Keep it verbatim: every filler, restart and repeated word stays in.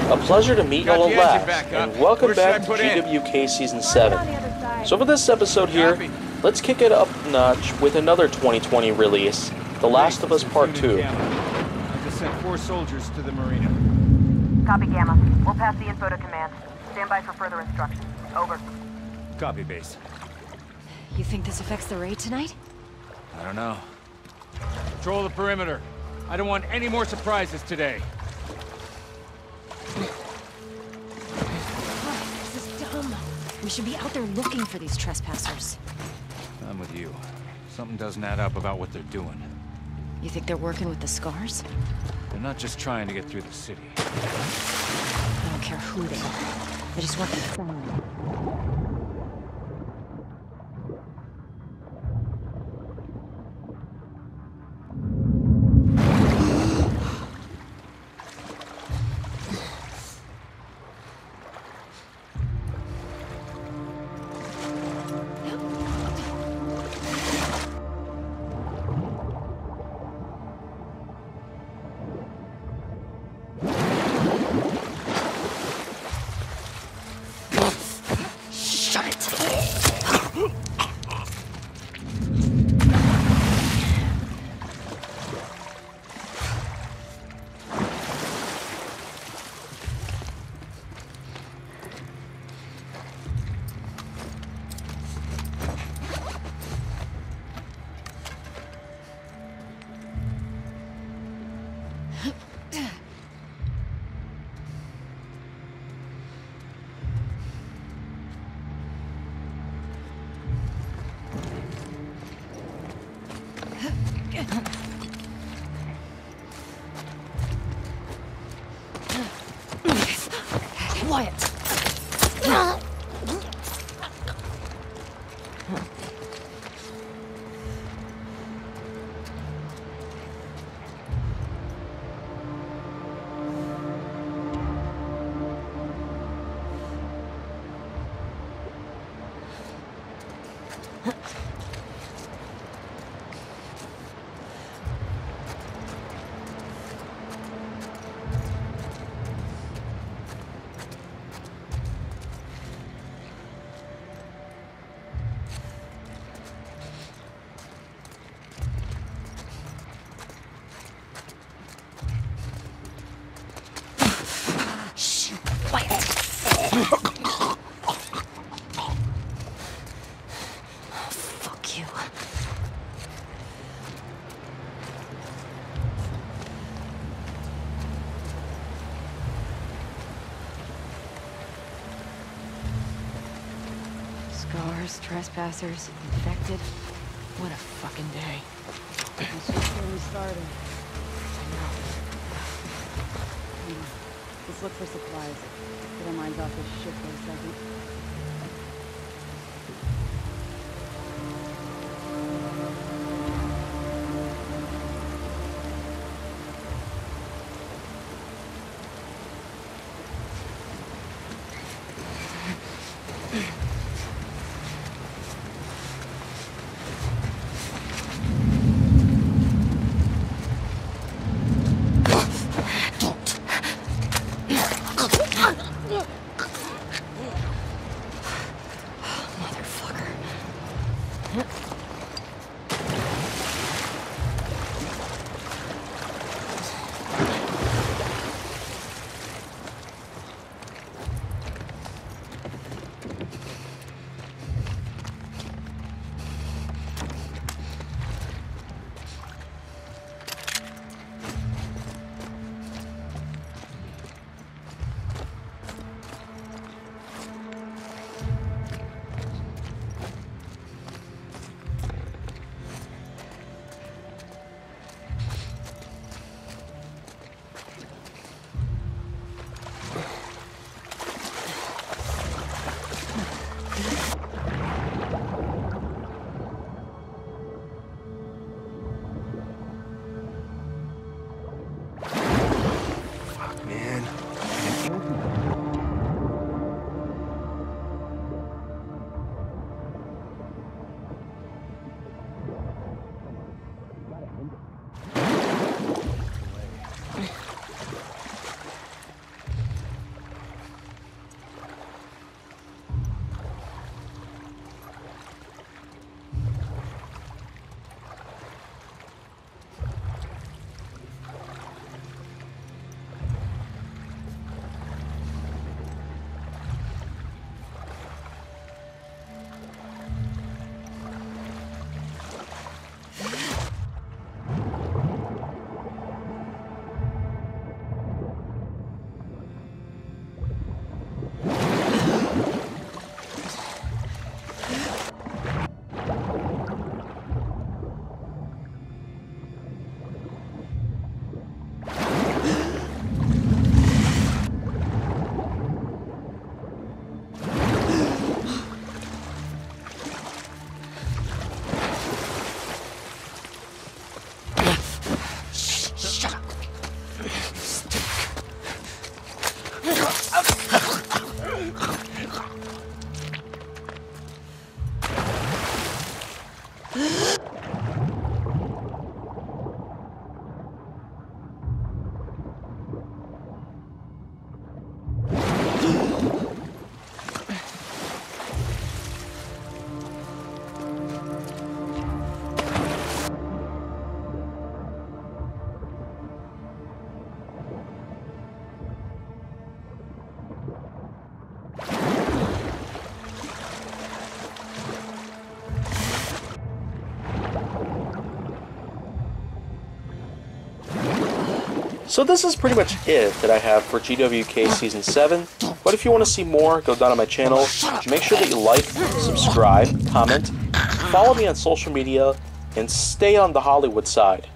A pleasure to meet you all at last, and welcome back to G W K Season seven. So for this episode here, let's kick it up a notch with another twenty twenty release, The Last of Us Part two. I just sent four soldiers to the marina. Copy, Gamma. We'll pass the info to command. Stand by for further instructions. Over. Copy, base. You think this affects the raid tonight? I don't know. Control the perimeter. I don't want any more surprises today. Oh, this is dumb. We should be out there looking for these trespassers. I'm with you. Something doesn't add up about what they're doing. You think they're working with the Scars? They're not just trying to get through the city. I don't care who they are. They just want them found. Quiet. Fuck you. Scars, trespassers, infected. What a fucking day. It's just getting started. I know. Let's look for supplies. Get our minds off this shit for a second. So this is pretty much it that I have for G W K Season seven, but if you want to see more, go down on my channel, make sure that you like, subscribe, comment, follow me on social media, and stay on the Hollywood side.